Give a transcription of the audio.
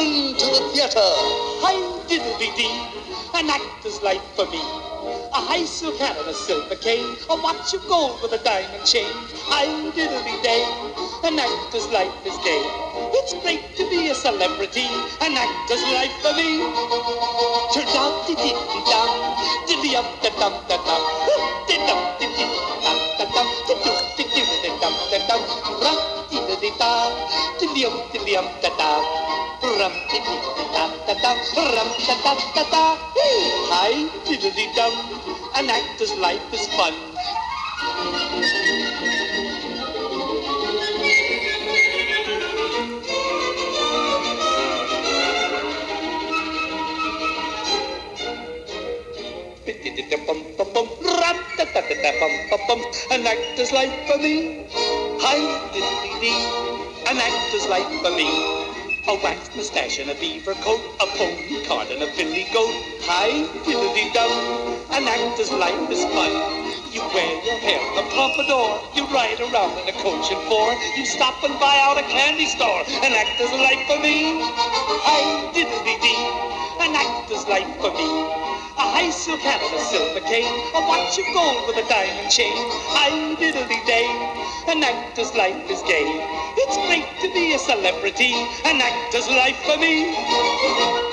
Welcome to the theater. Hi-Diddle-Dee-Dee, an actor's life for me. A high silk hat and a silver cane, a watch of gold with a diamond chain. Hi-Diddle-Dee-Day, an actor's life is gay. It's great to be a celebrity, an actor's life for me. Dee-dum, dee-dum-da-dum-da-dum, dee-dum-dee-dee-dum-da-dum, dee-dum-dee-dee-dum-da-dum, rum-dee-dee-dee-da, dee-dum-dee-dum-da-da, rum-dee-dee-dee-da-da-dum, rum-da-da-da-da. Hi-Diddle-Dee-Dum, an actor's life is fun. An actor's life for me. Hi-Diddle-Dee-Dee, an actor's life for me. A waxed moustache and a beaver coat, a pony cart and a filly goat. Hi-Diddle-Dee-Dum, an actor's life is fun. You wear your hair in a pompadour, you ride around in a coach and four, you stop and buy out a candy store. An actor's life for me. Hi-Diddle-Dee-Dee, an actor's life for me. A high silk hat and a silver cane, a watch of gold with a diamond chain. Hi-Diddle-Dee-Day, an actor's life is gay. It's great to be a celebrity, an actor's life for me.